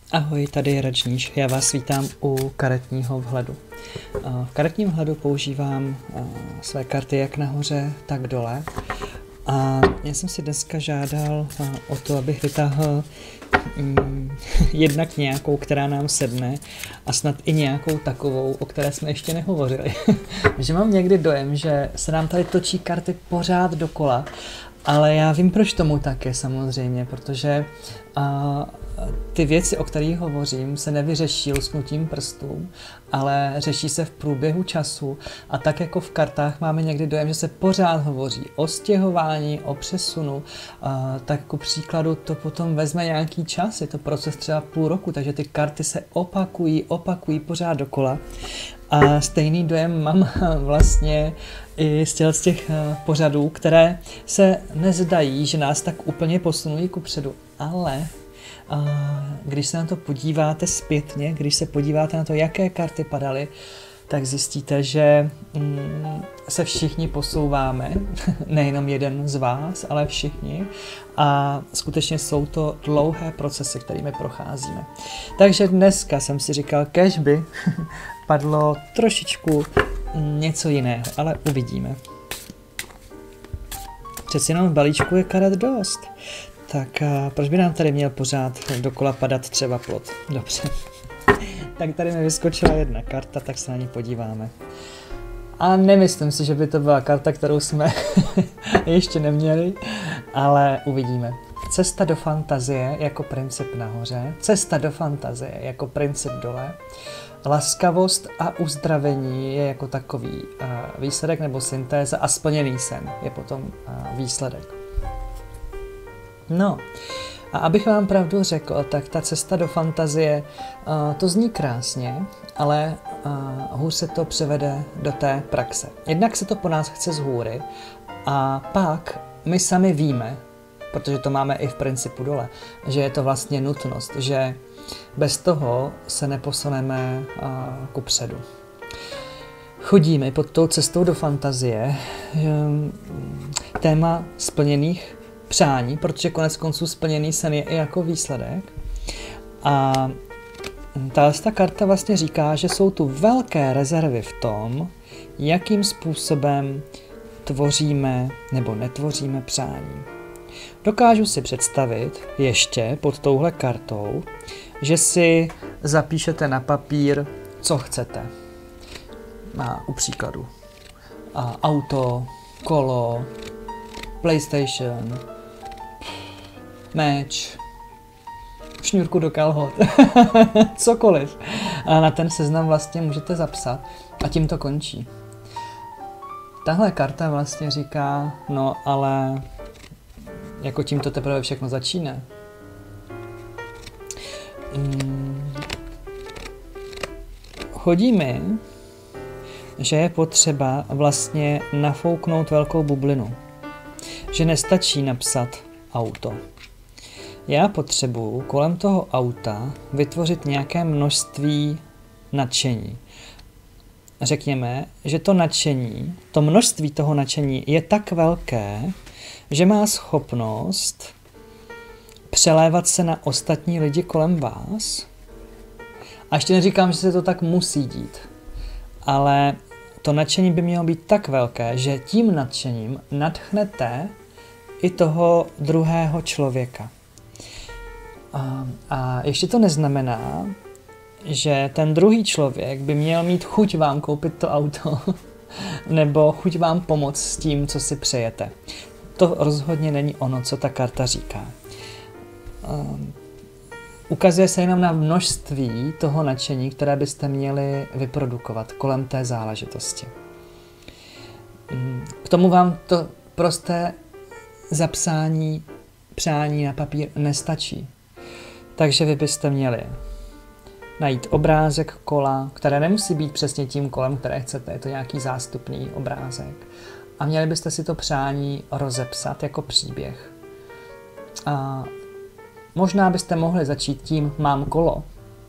Ahoj, tady je Radžníš. Já vás vítám u karetního vhledu. V karetním vhledu používám své karty jak nahoře, tak dole. A já jsem si dneska žádal o to, abych vytáhl jednak nějakou, která nám sedne, a snad i nějakou takovou, o které jsme ještě nehovořili. Že mám někdy dojem, že se nám tady točí karty pořád dokola, ale já vím, proč tomu tak je samozřejmě, protože ty věci, o kterých hovořím, se nevyřeší lusknutím prstů, ale řeší se v průběhu času, a tak jako v kartách máme někdy dojem, že se pořád hovoří o stěhování, o přesunu, tak ku příkladu to potom vezme nějaký čas, je to proces třeba půl roku, takže ty karty se opakují pořád dokola. A stejný dojem mám vlastně i z těch pořadů, které se nezdají, že nás tak úplně posunují kupředu, ale když se na to podíváte zpětně, když se podíváte na to, jaké karty padaly, tak zjistíte, že se všichni posouváme, nejenom jeden z vás, ale všichni, a skutečně jsou to dlouhé procesy, kterými procházíme. Takže dneska jsem si říkal, kéž by padlo trošičku něco jiného, ale uvidíme. Přeci jenom v balíčku je karet dost. Tak proč by nám tady měl pořád dokola padat třeba plot? Dobře. Tak tady mi vyskočila jedna karta, tak se na ní podíváme. A nemyslím si, že by to byla karta, kterou jsme ještě neměli, ale uvidíme. Cesta do fantazie jako princip nahoře, cesta do fantazie jako princip dole, laskavost a uzdravení je jako takový výsledek nebo syntéza, a splněný sen je potom výsledek. No, a abych vám pravdu řekl, tak ta cesta do fantazie, to zní krásně, ale hůř se to převede do té praxe. Jednak se to po nás chce z hůry, a pak my sami víme, protože to máme i v principu dole, že je to vlastně nutnost, že bez toho se neposuneme kupředu. Chodíme pod tou cestou do fantazie, téma splněných přání, protože konec konců splněný sen je i jako výsledek. A ta karta vlastně říká, že jsou tu velké rezervy v tom, jakým způsobem tvoříme nebo netvoříme přání. Dokážu si představit ještě pod touhle kartou, že si zapíšete na papír, co chcete. U příkladu auto, kolo, PlayStation, meč, šňůrku do kalhot, cokoliv. A na ten seznam vlastně můžete zapsat a tím to končí. Tahle karta vlastně říká, no ale jako tím to teprve všechno začíná. Chodí mi, že je potřeba vlastně nafouknout velkou bublinu. Že nestačí napsat auto. Já potřebuji kolem toho auta vytvořit nějaké množství nadšení. Řekněme, že to nadšení, to množství toho nadšení je tak velké, že má schopnost přelévat se na ostatní lidi kolem vás. A ještě neříkám, že se to tak musí dít, ale to nadšení by mělo být tak velké, že tím nadšením nadchnete i toho druhého člověka. A ještě to neznamená, že ten druhý člověk by měl mít chuť vám koupit to auto nebo chuť vám pomoct s tím, co si přejete. To rozhodně není ono, co ta karta říká. Ukazuje se jenom na množství toho nadšení, které byste měli vyprodukovat kolem té záležitosti. K tomu vám to prosté zapsání přání na papír nestačí. Takže vy byste měli najít obrázek kola, které nemusí být přesně tím kolem, které chcete, je to nějaký zástupný obrázek. A měli byste si to přání rozepsat jako příběh. A možná byste mohli začít tím mám kolo,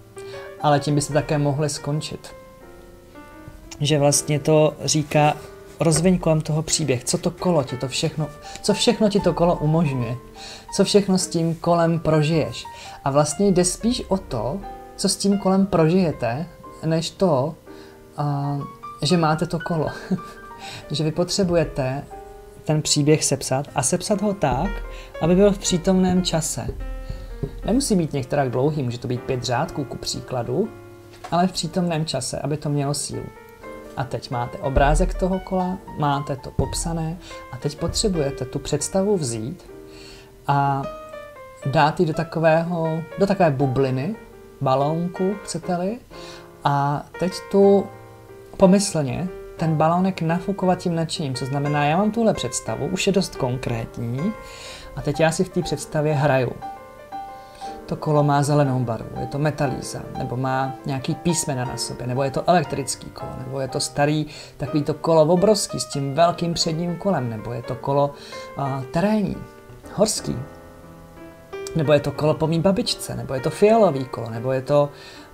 ale tím byste také mohli skončit. Že vlastně to říká rozviň kolem toho příběh, co to kolo ti to všechno, co všechno ti to kolo umožňuje, co všechno s tím kolem prožiješ. A vlastně jde spíš o to, co s tím kolem prožijete, než to, že máte to kolo. Že vy potřebujete ten příběh sepsat a sepsat ho tak, aby byl v přítomném čase. Nemusí být některá dlouhý, může to být 5 řádků ku příkladu, ale v přítomném čase, aby to mělo sílu. A teď máte obrázek toho kola, máte to popsané a teď potřebujete tu představu vzít a dát ji do takové bubliny, balónku, chcete-li, a teď tu pomyslně ten balónek nafukovat tím nadšením, co znamená, já mám tuhle představu, už je dost konkrétní a teď já si v té představě hraju. To kolo má zelenou barvu, je to metalíza, nebo má nějaký písmena na sobě, nebo je to elektrický kolo, nebo je to starý takový to kolo obrovský s tím velkým předním kolem, nebo je to kolo terénní, horský, nebo je to kolo po mý babičce, nebo je to fialový kolo, nebo je to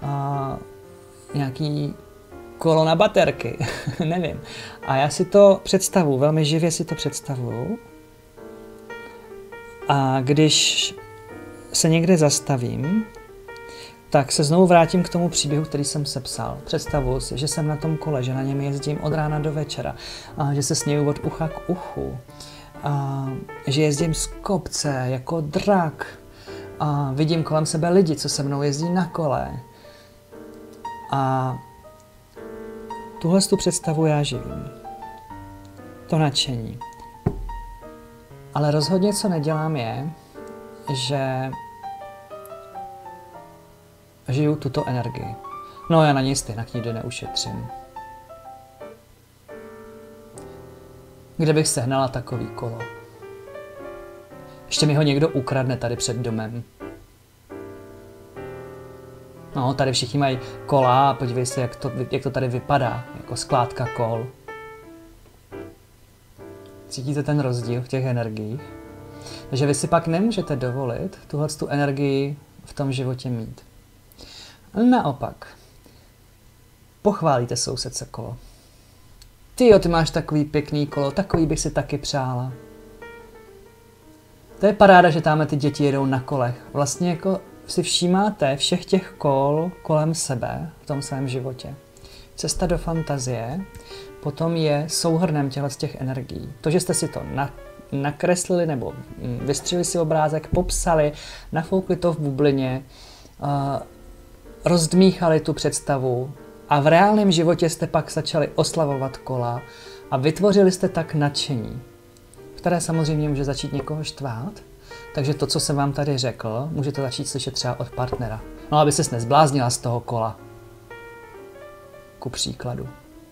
nějaký kolo na baterky, nevím. A já si to představuji, velmi živě si to představuju. A když se někde zastavím, tak se znovu vrátím k tomu příběhu, který jsem sepsal. Představuji si, že jsem na tom kole, že na něm jezdím od rána do večera, a že se směju od ucha k uchu, a že jezdím z kopce jako drak, a vidím kolem sebe lidi, co se mnou jezdí na kole. A tuhle tu představu já živím. To nadšení. Ale rozhodně, co nedělám, je, že žiju tuto energii. No, já na ní stejně nikdy neušetřím. Kde bych sehnala takový kolo? Ještě mi ho někdo ukradne tady před domem. No, tady všichni mají kola a podívej se, jak to tady vypadá, jako skládka kol. Cítíte ten rozdíl v těch energiích? Takže vy si pak nemůžete dovolit tu energii v tom životě mít. Naopak, pochválíte sousedce kolo. Tyjo, ty máš takový pěkný kolo, takový bych si taky přála. To je paráda, že tamhle ty děti jedou na kolech. Vlastně jako si všímáte všech těch kol kolem sebe v tom svém životě. Cesta do fantazie potom je souhrnem těch energií. To, že jste si to nakreslili nebo vystřelili si obrázek, popsali, nafoukli to v bublině, rozdmíchali tu představu a v reálném životě jste pak začali oslavovat kola a vytvořili jste tak nadšení, které samozřejmě může začít někoho štvát. Takže to, co jsem vám tady řekl, můžete začít slyšet třeba od partnera. No, aby ses nezbláznila z toho kola. Ku příkladu.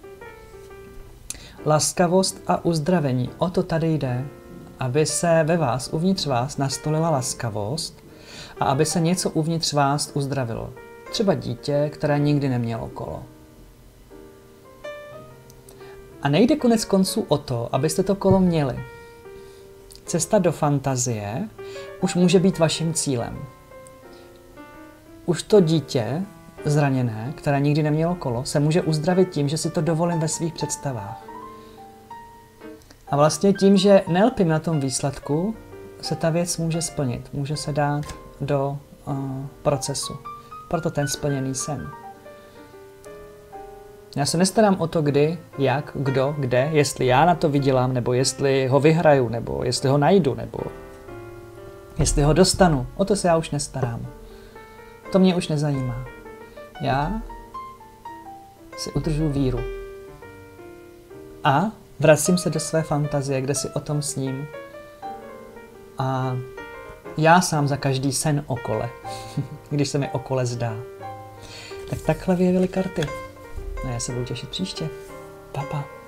Laskavost a uzdravení. O to tady jde. Aby se ve vás, uvnitř vás, nastolila laskavost a aby se něco uvnitř vás uzdravilo. Třeba dítě, které nikdy nemělo kolo. A nejde konec konců o to, abyste to kolo měli. Cesta do fantazie už může být vaším cílem. Už to dítě zraněné, které nikdy nemělo kolo, se může uzdravit tím, že si to dovolím ve svých představách. A vlastně tím, že nelpím na tom výsledku, se ta věc může splnit. Může se dát do procesu. Proto ten splněný sen. Já se nestarám o to, kdy, jak, kdo, kde, jestli já na to vydělám, nebo jestli ho vyhraju, nebo jestli ho najdu, nebo jestli ho dostanu. O to se já už nestarám. To mě už nezajímá. Já si udržuji víru. A vracím se do své fantazie, kde si o tom sním. A já sám za každý sen o kole, když se mi o kole zdá. Tak takhle vyjevily karty. A já se budu těšit příště. Pa, pa.